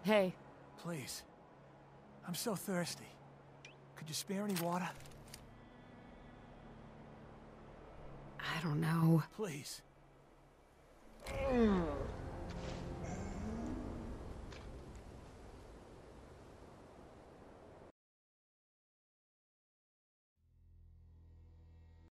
Hey. Please. I'm so thirsty. Could you spare any water? I don't know. Please.